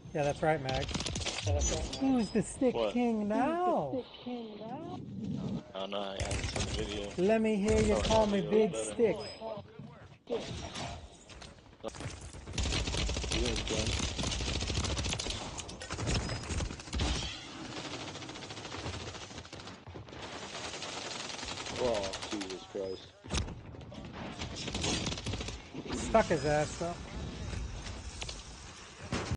Yeah, that's right, Mag. Who's the stick king now? I don't know, I haven't seen the video. Let me hear you Oh, call the me video is Big better. Stick. You didn't kill him. Oh, Jesus Christ. Stuck his ass though.